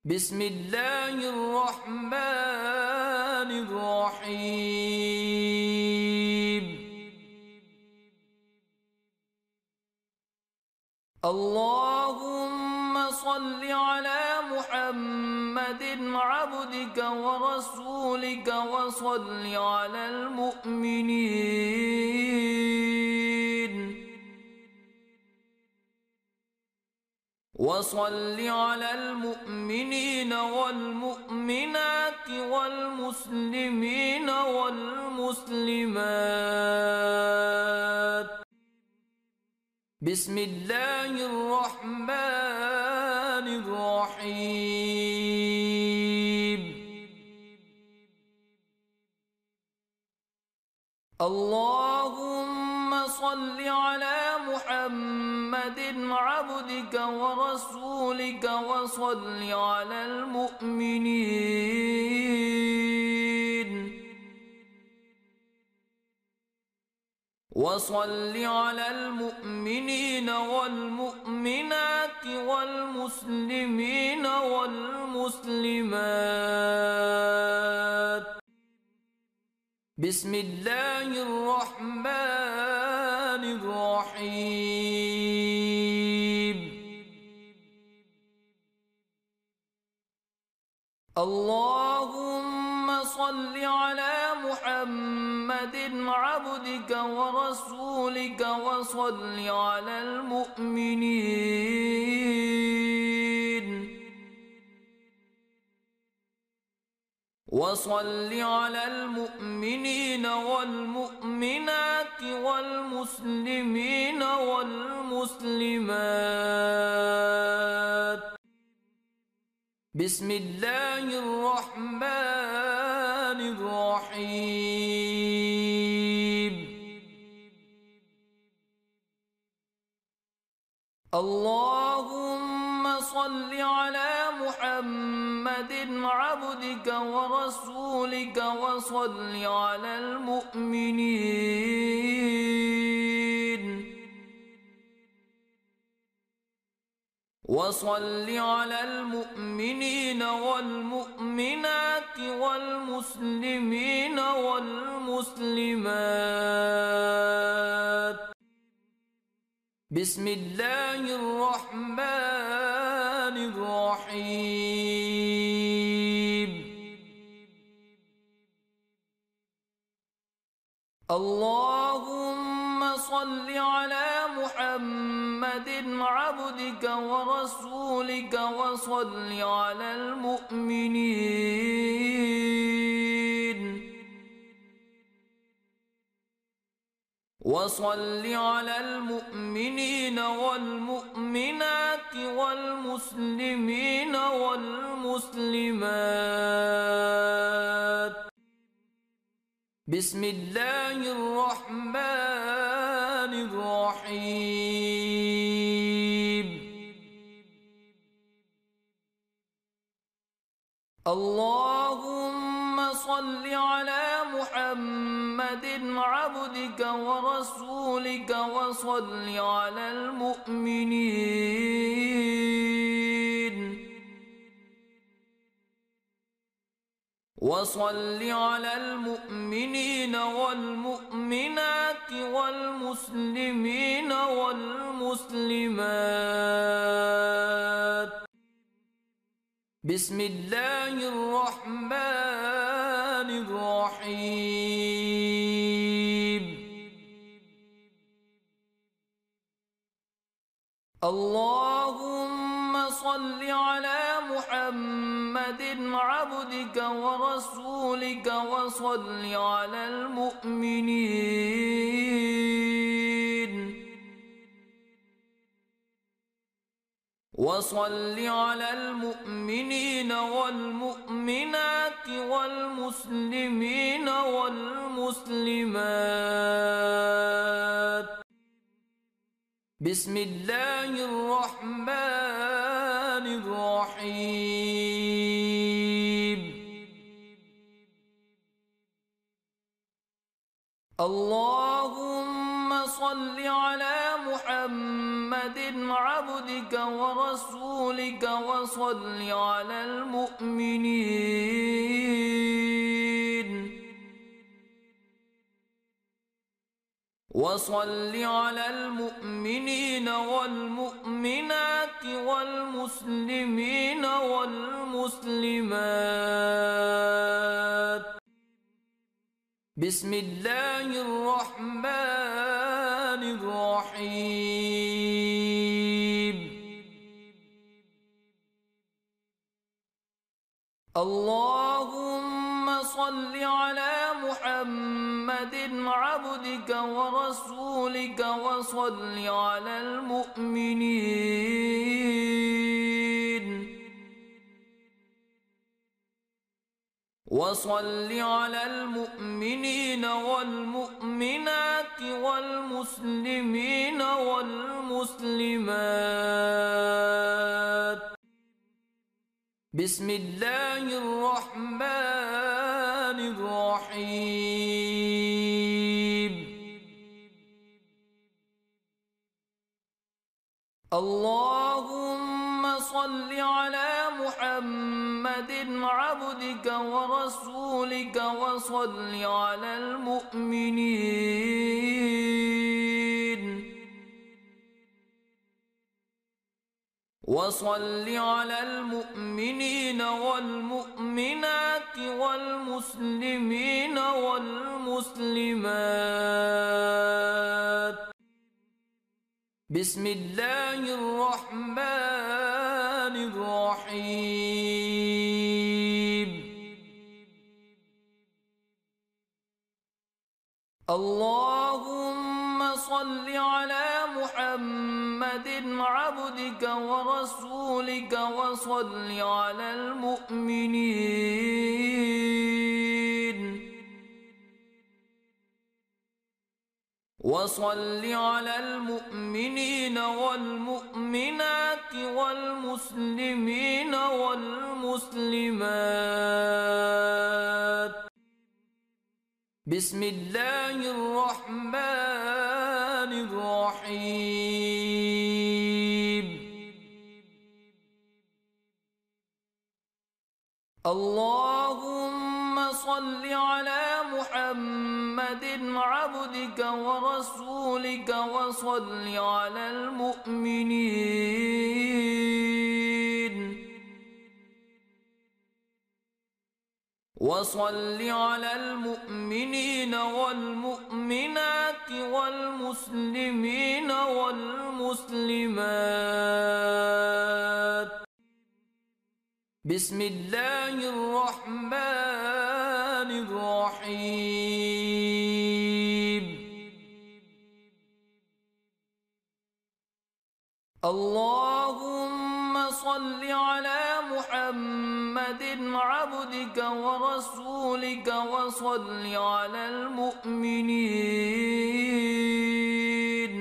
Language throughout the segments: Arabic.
بسم الله الرحمن الرحيم. اللهم صل على محمد عبدك ورسولك وصل على المؤمنين والمؤمنات والمسلمين والمسلمات. بسم الله الرحمن الرحيم. اللهم صل على محمد عبدك ورسولك وصل على المؤمنين والمؤمنات والمسلمين والمسلمات. بسم الله الرحمن الرحيم. اللهم صل على محمد عبدك ورسولك وصل على المؤمنين والمؤمنات والمسلمين والمسلمات. بسم الله الرحمن الرحيم. اللهم صل على محمد عبدك ورسولك وصل على المؤمنين والمؤمنات والمسلمين والمسلمات. بسم الله الرحمن الرحيم. اللهم صل على محمد عبدك ورسولك وصل على المؤمنين والمؤمنات والمسلمين والمسلمات. بسم الله الرحمن الرحيم. اللهم صل على محمد عبدك ورسولك وصل على المؤمنين والمؤمنات والمسلمين والمسلمات. بسم الله الرحمن الرحيم. اللهم صل على محمد عبدك ورسولك وصل على المؤمنين والمؤمنات والمسلمين والمسلمات. بسم الله الرحمن الرحيم. اللهم صل على محمد محمد عبدك ورسولك وصل على المؤمنين والمؤمنات والمسلمين والمسلمات. بسم الله الرحمن الرحيم. اللهم صل على محمد عبدك ورسولك وصل على المؤمنين والمؤمنات والمسلمين والمسلمات. بسم الله الرحمن الرحيم. اللهم صل على محمد عبدك ورسولك وصل على المؤمنين والمؤمنات والمسلمين والمسلمات. بسم الله الرحمن الرحيم. اللهم صل على محمد عبدك ورسولك وصل على المؤمنين والمؤمنات والمسلمين والمسلمات. بسم الله الرحمن الرحيم. اللهم صل على محمد عبدك ورسولك وصل على المؤمنين والمؤمنات والمسلمين والمسلمات. بسم الله الرحمن الرحيم. اللهم صل على محمد عبدك ورسولك وصل على المؤمنين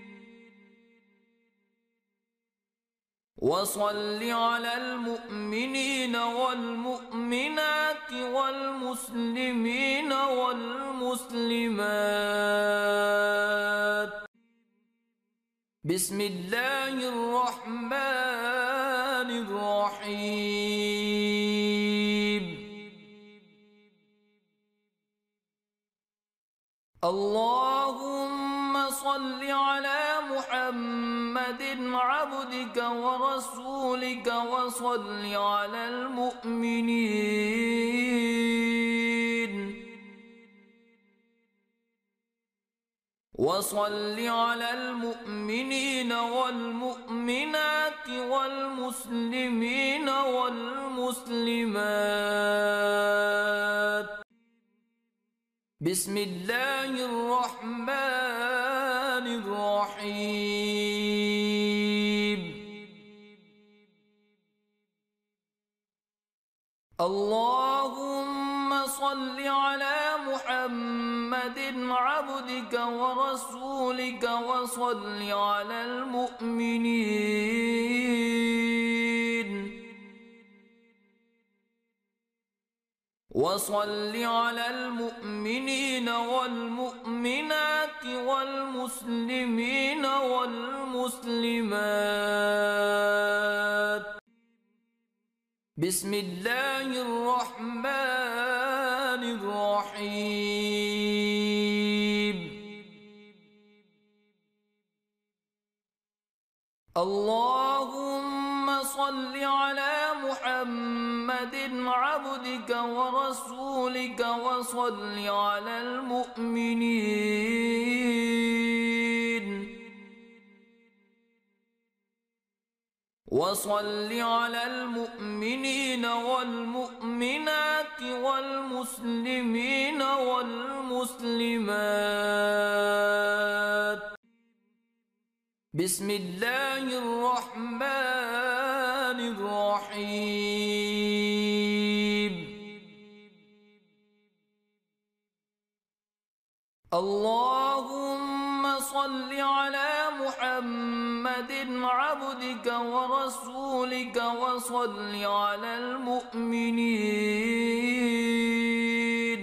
والمؤمنات والمسلمين والمسلمات. بسم الله الرحمن الرحيم. اللهم صل على محمد عبدك ورسولك وصل على المؤمنين والمؤمنات والمسلمين والمسلمات. بسم الله الرحمن الرحيم. اللهم صل على محمد عبدك ورسولك وصل على المؤمنين وصل على المؤمنين والمؤمنات والمسلمين والمسلمات. بسم الله الرحمن الرحيم. اللهم صل على محمد عبدك ورسولك وصل على المؤمنين وصل على المؤمنين والمؤمنات والمسلمين والمسلمات. بسم الله الرحمن الرحيم. اللهم صل على محمد عبدك ورسولك وصل على المؤمنين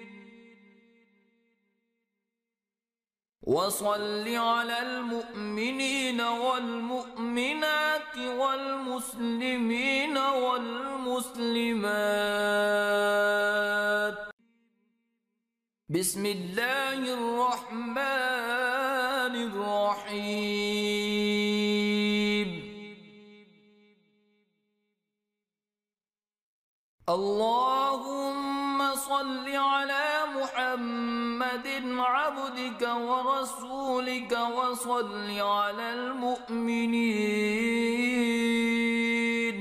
وصل على المؤمنين والمؤمنات والمسلمين والمسلمات. بسم الله الرحمن الرحيم. اللهم صل على محمد عبدك ورسولك وصل على المؤمنين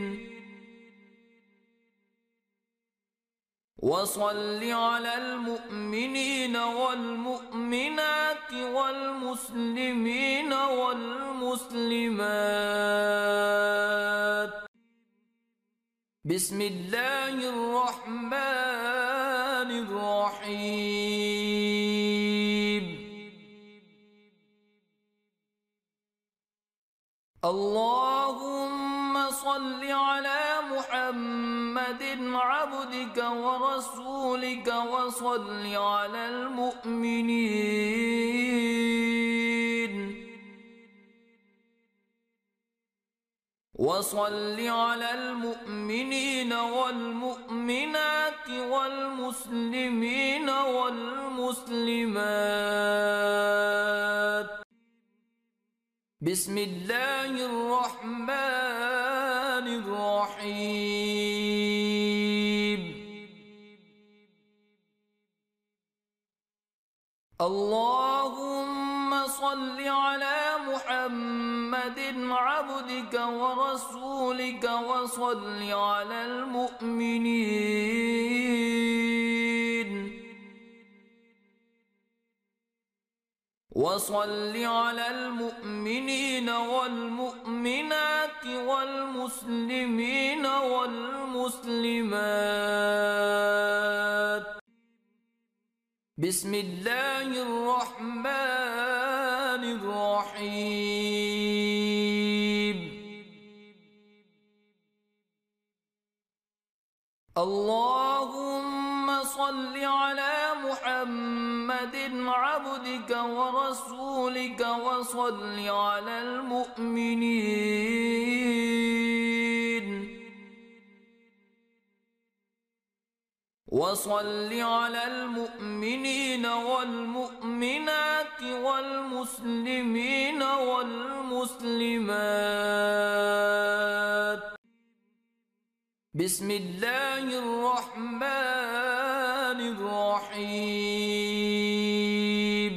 وصل على المؤمنين والمؤمنات والمسلمين والمسلمات. بسم الله الرحمن الرحيم. اللهم صل على محمد عبدك ورسولك وصل على المؤمنين وصل على المؤمنين والمؤمنات والمسلمين والمسلمات. بسم الله الرحمن الرحيم. اللهم صل على محمد عبدك ورسولك وصل على المؤمنين وصل على المؤمنين والمؤمنات والمسلمين والمسلمات. بسم الله الرحمن الرحيم. اللهم صل على محمد عبدك ورسولك وصل على المؤمنين وصل على المؤمنين والمؤمنات والمسلمين والمسلمات. بسم الله الرحمن الرحيم.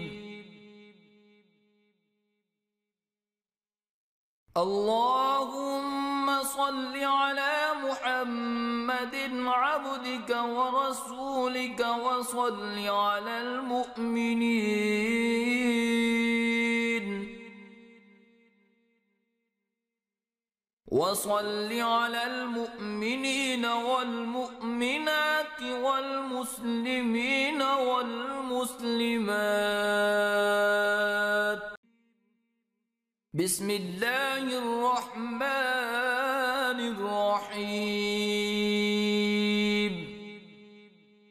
اللهم صل على محمد عبدك ورسولك وصل على المؤمنين وصل على المؤمنين والمؤمنات والمسلمين والمسلمات. بسم الله الرحمن الرحيم.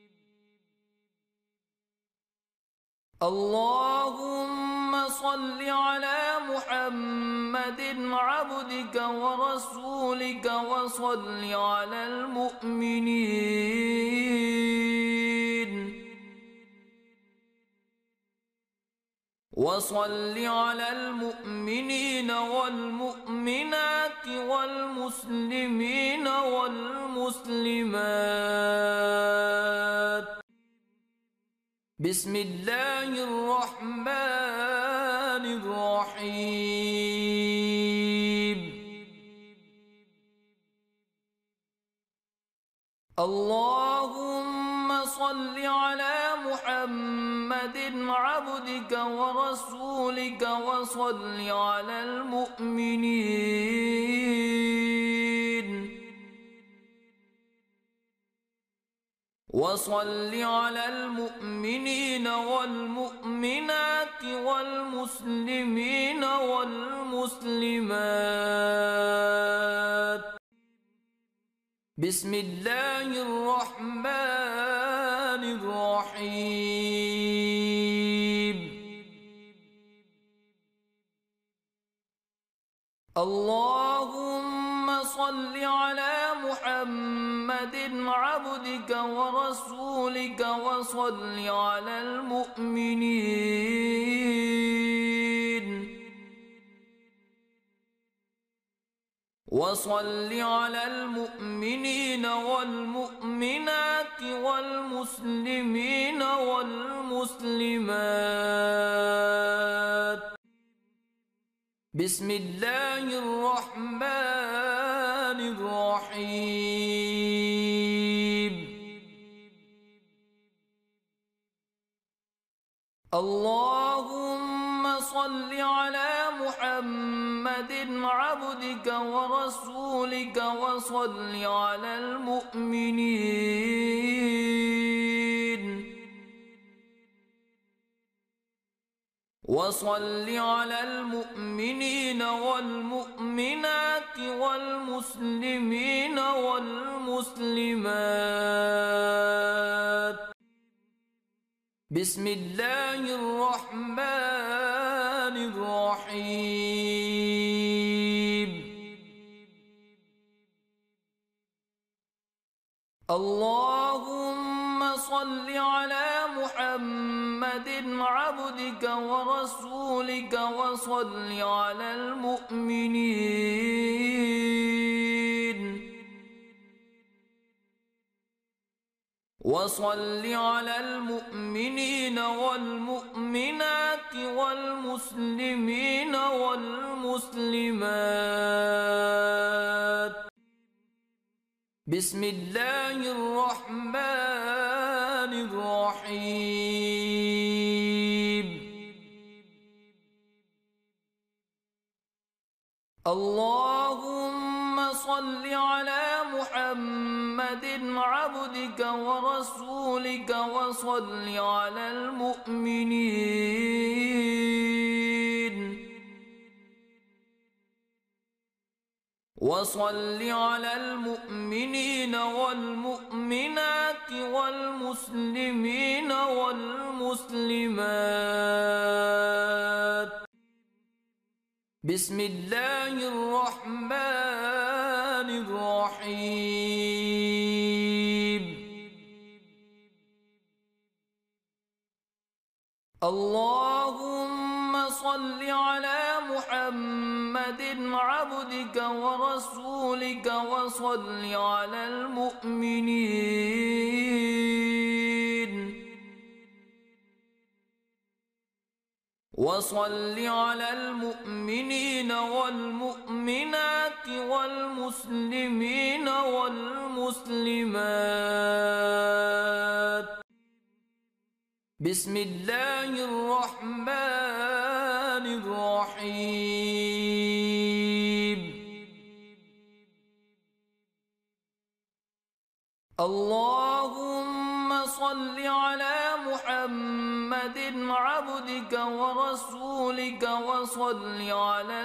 اللهم صل على محمد عبدك ورسولك وصل على المؤمنين والمؤمنات والمسلمين والمسلمات. بسم الله الرحمن الرحيم. اللهم صل على محمد عبدك ورسولك وصل على المؤمنين والمؤمنات والمسلمين والمسلمات. بسم الله الرحمن الرحيم. اللهم صل على محمد عبدك ورسولك وصل على المؤمنين والمؤمنات والمسلمين والمسلمات. بسم الله الرحمن الرحيم. اللهم صل على محمد عبدك ورسولك وصل على المؤمنين والمؤمنات والمسلمين والمسلمات. بسم الله الرحمن الرحيم. اللهم صل على محمد عبدك ورسولك وصل على المؤمنين والمؤمنات والمسلمين والمسلمات. بسم الله الرحمن الرحيم. اللهم صل على محمد عبدك ورسولك وصل على المؤمنين والمؤمنات والمسلمين والمسلمات. بسم الله الرحمن الرحيم. اللهم صل على محمد عبدك ورسولك وصل على المؤمنين والمؤمنات والمسلمين والمسلمات. بسم الله الرحمن الرحيم. اللهم صل على محمد عبدك ورسولك وصل على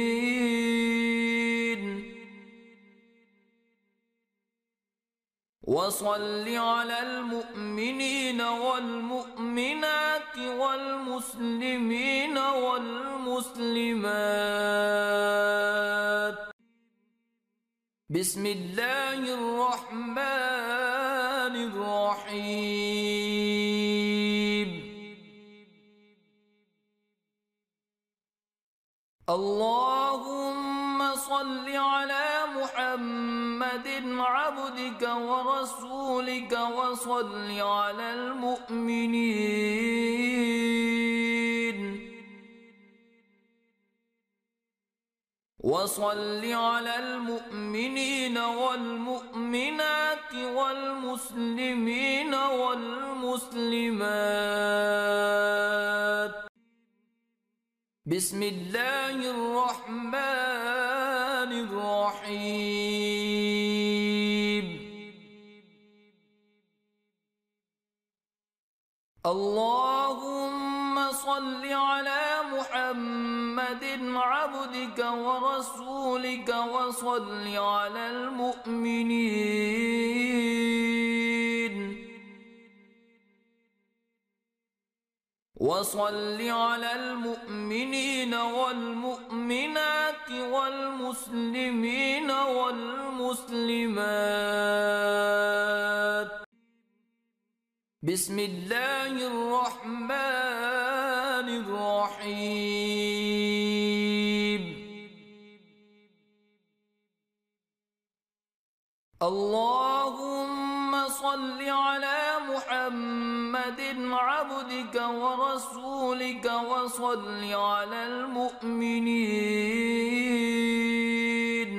المؤمنين वसल्लि अलल मुमिनीन वल मुमिनात वल मुस्लिमीन वल मुस्लिमात। बिस्मिल्लाहिर रहमानिर रहीम। अल्लाहुम्मा सल्लि अला मुहम्मदिन अब्दिक व रसूलिक व सल्लि अलल मुमिनीन व सल्लि अलल मुमिनीन वल मुमिनात वल मुस्लिमीन वल मुस्लिमात। बिस्मिल्लाहिर रहमानिर रहीम। अल्लाहुम्मा सल्लि अला मुहम्मदिन अब्दिक व रसूलिक व सल्लि अलल मुमिनीन वसल्लि अलल मुमिनीन वल मुमिनात वल मुस्लिमीन वल मुस्लिमात। बिस्मिल्लाहिर रहमानिर रहीम। अल्लाहुम्मा सल्लि अला मुहम्मदिन अब्दिक व रसूलिक व सल्लि अलल मुमिनीन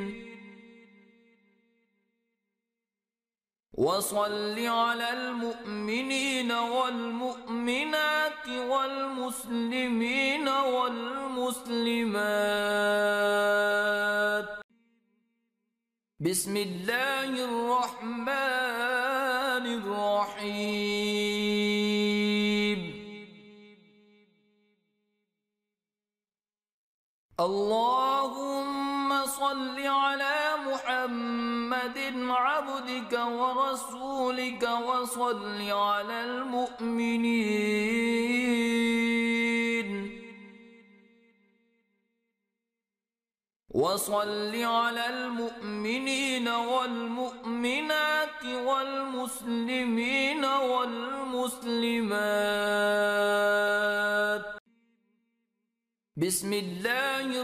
वसल्लि अलल मुमिनीन वल मुमिनात वल मुस्लिमीन वल मुस्लिमात। बिस्मिल्लाहिर रहमानिर रहीम। अल्लाहुम्मा सल्लि अला मुहम्मदिन अब्दिक व रसूलिक व सल्लि अलल मुमिनीन वसल्लि अलल मुमिनीन वल मुमिनात वल मुस्लिमीन वल मुस्लिमात। बिस्मिल्लाहिर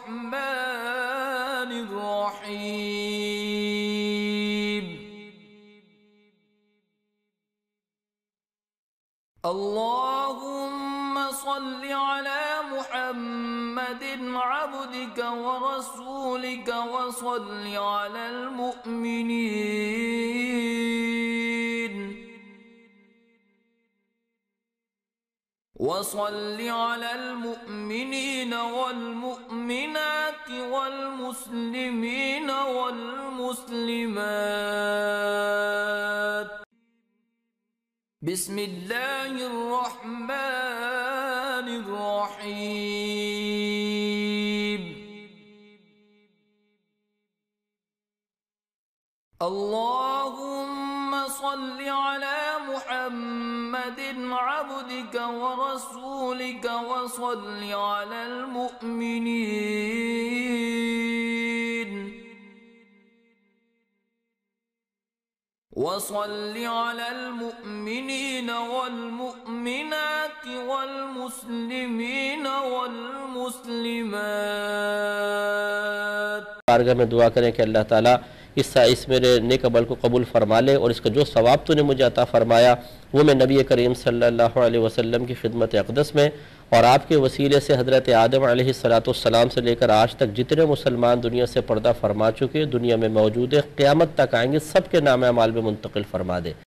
रहमानिर रहीम। अल्लाहुम्मा सल्लि अला मुहम्मदिन अब्दिक व रसूलिक व सल्लि अलल मुमिनीन वसल्लि अलल मुमिनीन वल मुमिनात वल मुस्लिमीन वल मुस्लिमात। बिस्मिल्लाहिर रहमानिर रहीम। अल्लाहुम्मा सल्लि अला मुहम्मदिन अब्दिक व रसूलिक व सल्लि अलल मुमिनीन वसल्लि अलल मुमिनीन वल मुमिनात वल मुस्लिमीन वल मुस्लिमात। बारगाह में दुआ करें कि अल्लाह ताला इस मेरे नेक अमल को कबूल फरमा ले और इसका जो सवाब तूने मुझे अता फरमाया वो मैं नबी करीम सल्लल्लाहु अलैहि वसल्लम की खिदमत अक़दस में और आपके वसीले से हज़रत आदम अलैहिस्सलाम से लेकर आज तक जितने मुसलमान दुनिया से पर्दा फरमा चुके दुनिया में मौजूद है क़यामत तक आएंगे सबके नाम अमाल में मुंतकिल फरमा दे।